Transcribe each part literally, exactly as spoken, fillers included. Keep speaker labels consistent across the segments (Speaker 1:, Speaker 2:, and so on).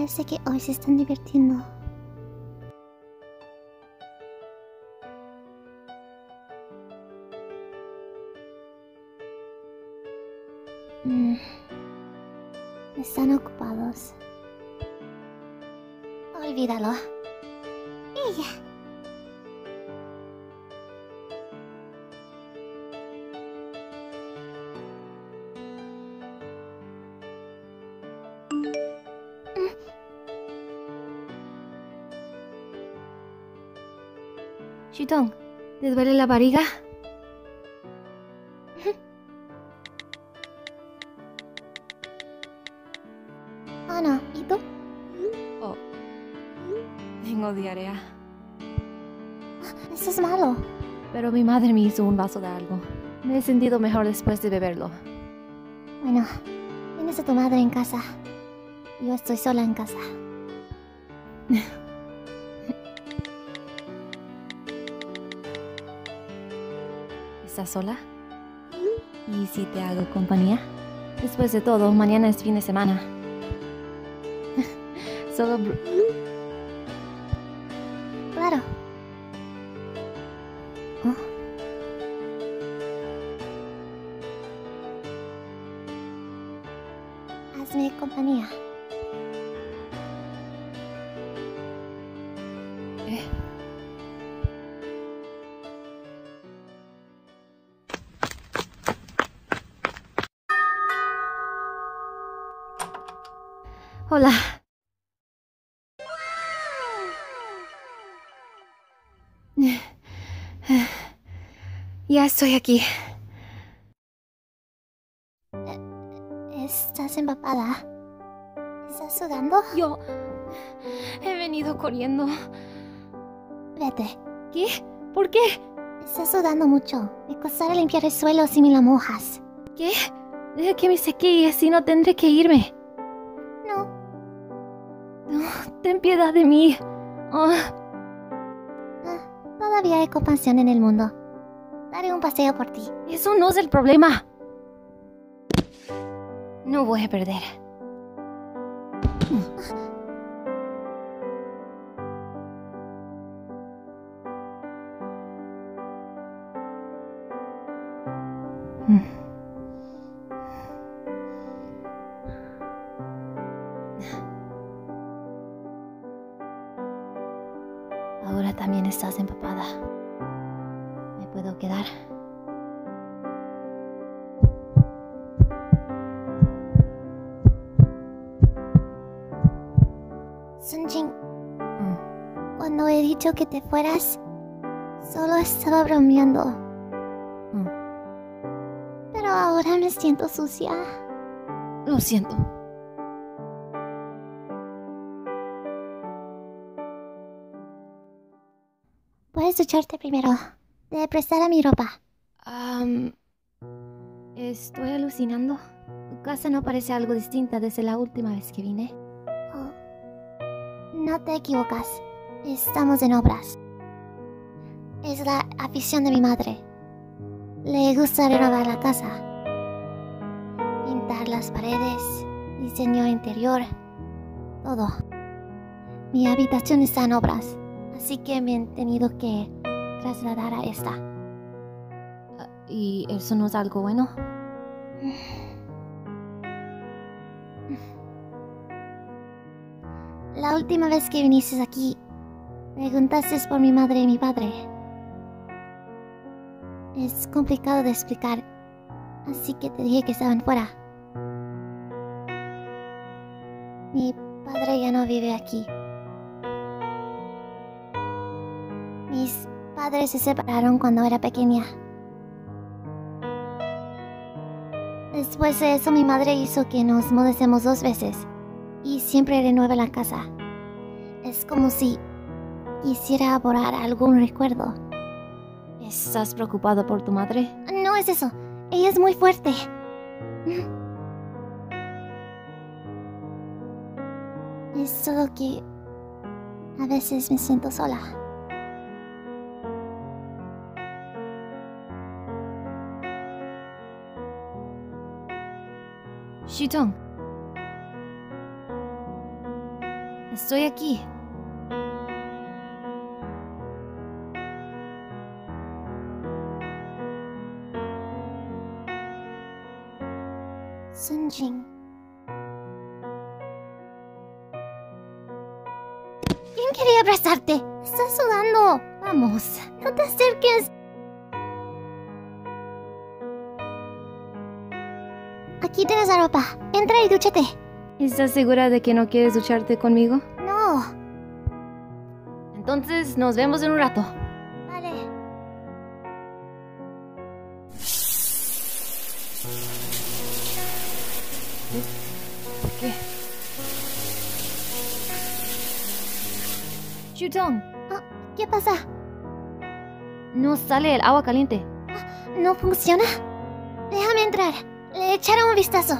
Speaker 1: Parece que hoy se están divirtiendo. Mm. Están ocupados. Olvídalo. Ella.
Speaker 2: Shitong, ¿te duele la barriga?
Speaker 1: Oh no, ¿y tú?
Speaker 2: Oh, tengo diarrea.
Speaker 1: Eso es malo.
Speaker 2: Pero mi madre me hizo un vaso de algo. Me he sentido mejor después de beberlo.
Speaker 1: Bueno, tienes a tu madre en casa. Yo estoy sola en casa.
Speaker 2: ¿Estás sola? ¿Y si te hago compañía? Después de todo, mañana es fin de semana. Solo... br-
Speaker 1: Claro. Oh. Hazme compañía.
Speaker 2: ¿Eh? Hola. Ya estoy aquí.
Speaker 1: ¿Estás empapada? ¿Estás sudando?
Speaker 2: Yo... he venido corriendo.
Speaker 1: Vete.
Speaker 2: ¿Qué? ¿Por qué?
Speaker 1: Estás sudando mucho. Me costará limpiar el suelo si me la mojas.
Speaker 2: ¿Qué? Deja que me seque y así no tendré que irme.
Speaker 1: No.
Speaker 2: Oh, ten piedad de mí. Oh.
Speaker 1: Ah, todavía hay compasión en el mundo. Daré un paseo por ti.
Speaker 2: Eso no es el problema. No voy a perder. Ahora también estás empapada. ¿Me puedo quedar?
Speaker 1: Sunjin,
Speaker 2: Mm.
Speaker 1: cuando he dicho que te fueras, solo estaba bromeando.
Speaker 2: Mm.
Speaker 1: Pero ahora me siento sucia.
Speaker 2: Lo siento.
Speaker 1: Puedes ducharte primero. Te prestaré mi ropa.
Speaker 2: Am, ¿Estoy alucinando? Tu casa no parece algo distinta desde la última vez que vine.
Speaker 1: Oh, no te equivocas. Estamos en obras. Es la afición de mi madre. Le gusta renovar la casa. Pintar las paredes, diseño interior, todo. Mi habitación está en obras, así que me he tenido que trasladar a esta.
Speaker 2: Ah, ¿Y eso no es algo bueno?
Speaker 1: La última vez que viniste aquí, preguntaste por mi madre y mi padre. Es complicado de explicar, así que te dije que estaban fuera. Mi padre ya no vive aquí. Mis padres se separaron cuando era pequeña. Después de eso, mi madre hizo que nos mudásemos dos veces y siempre renueva la casa. Es como si quisiera borrar algún recuerdo.
Speaker 2: ¿Estás preocupado por tu madre?
Speaker 1: No es eso. Ella es muy fuerte. Es solo que a veces me siento sola.
Speaker 2: Shitong. Estoy aquí.
Speaker 1: Sunjin. ¿Quién quería abrazarte? Estás sudando. Vamos, no te acerques. Aquí tienes la ropa. Entra y dúchate.
Speaker 2: ¿Estás segura de que no quieres ducharte conmigo?
Speaker 1: No.
Speaker 2: Entonces nos vemos en un rato.
Speaker 1: Vale.
Speaker 2: ¿Por qué? Shutong,
Speaker 1: Oh, ¿qué pasa?
Speaker 2: no sale el agua caliente.
Speaker 1: ¿No funciona? Déjame entrar. Le echaré un vistazo.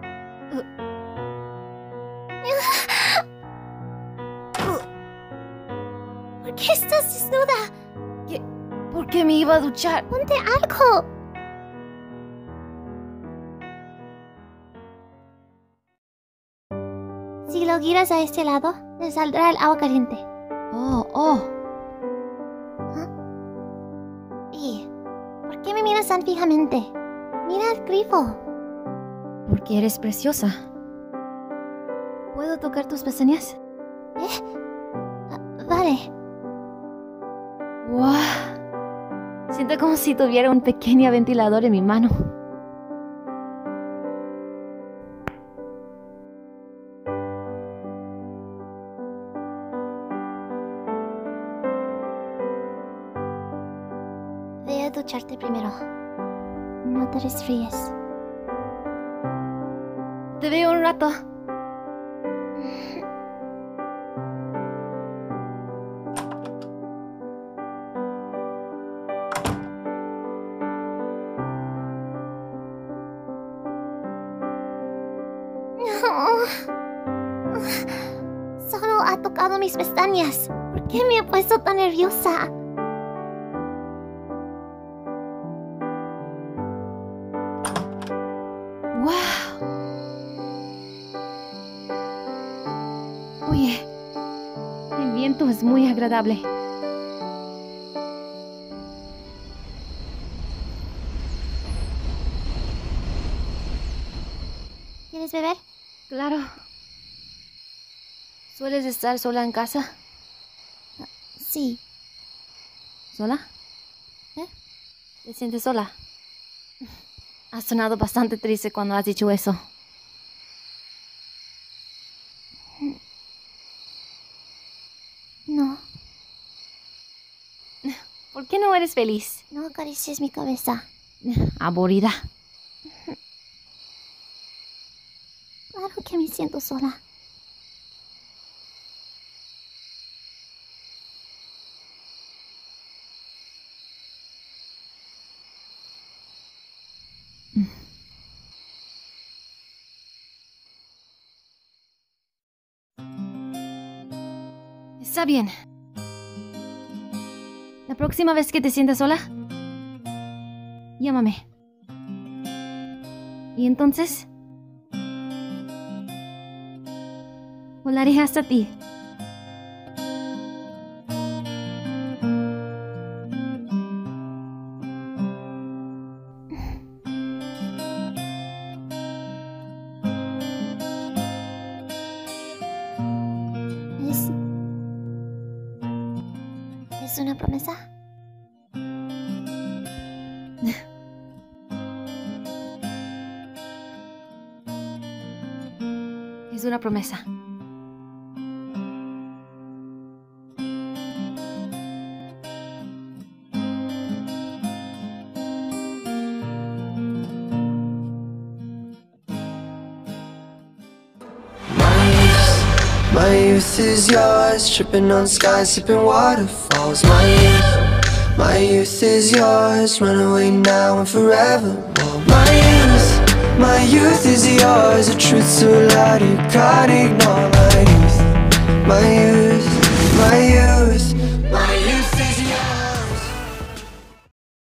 Speaker 1: ¿Por qué estás desnuda?
Speaker 2: ¿Qué? ¿Por qué me iba a duchar?
Speaker 1: Ponte algo. Si lo giras a este lado, te saldrá el agua caliente.
Speaker 2: Oh, oh.
Speaker 1: ¿Y por qué me miras tan fijamente? Mira el grifo.
Speaker 2: Porque eres preciosa. ¿Puedo tocar tus pestañas?
Speaker 1: ¿Eh? Ah, vale.
Speaker 2: ¡Wow! Siento como si tuviera un pequeño ventilador en mi mano.
Speaker 1: Ve a ducharte primero. No te resfríes.
Speaker 2: Te veo un rato.
Speaker 1: Solo ha tocado mis pestañas. ¿Por qué me he puesto tan nerviosa?
Speaker 2: ¡Wow! Oye, el viento es muy agradable.
Speaker 1: ¿Quieres beber?
Speaker 2: Claro. ¿Sueles estar sola en casa?
Speaker 1: Sí.
Speaker 2: ¿Sola? ¿Eh? ¿Te sientes sola? Has sonado bastante triste cuando has dicho eso.
Speaker 1: No,
Speaker 2: ¿Por qué no eres feliz?
Speaker 1: no acaricies mi cabeza.
Speaker 2: Aburrida.
Speaker 1: Claro que me siento sola.
Speaker 2: Está bien. La próxima vez que te sientas sola, llámame. Y entonces, volaré hasta ti.
Speaker 1: ¿Es... ¿Es una promesa?
Speaker 2: Es una promesa.
Speaker 3: My youth is yours, tripping on skies, sipping waterfalls. My youth, my youth is yours, run away now and forevermore. My youth, my youth is yours, a truth so loud you can't ignore. My youth, my youth, my youth.